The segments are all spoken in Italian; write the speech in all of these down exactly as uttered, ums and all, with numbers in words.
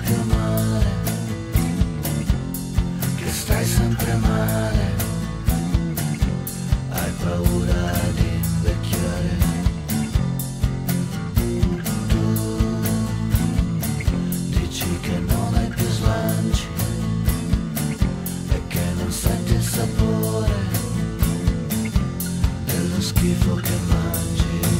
più male, che stai sempre male, hai paura di invecchiare. Tu dici che non hai più slanci e che non senti il sapore dello schifo che mangi.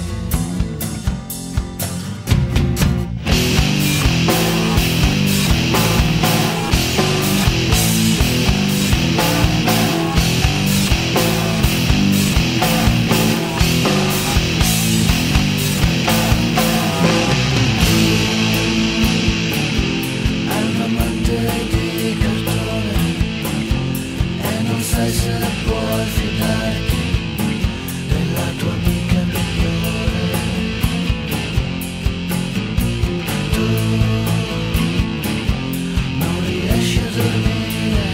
Sai se puoi fidarti della tua amica migliore. Tu non riesci a dormire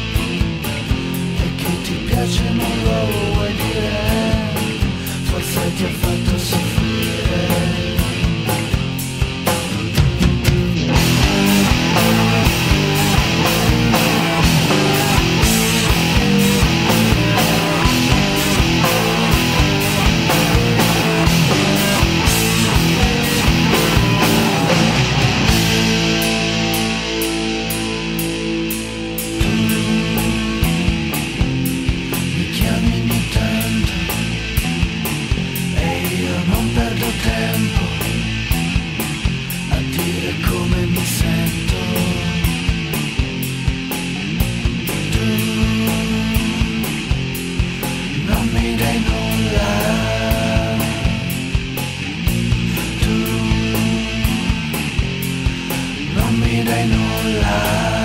e chi ti piace non lo vuoi dire, forse ti ha fatto soffrire. Tempo a dire come mi sento. Tu non mi dai nulla, tu non mi dai nulla.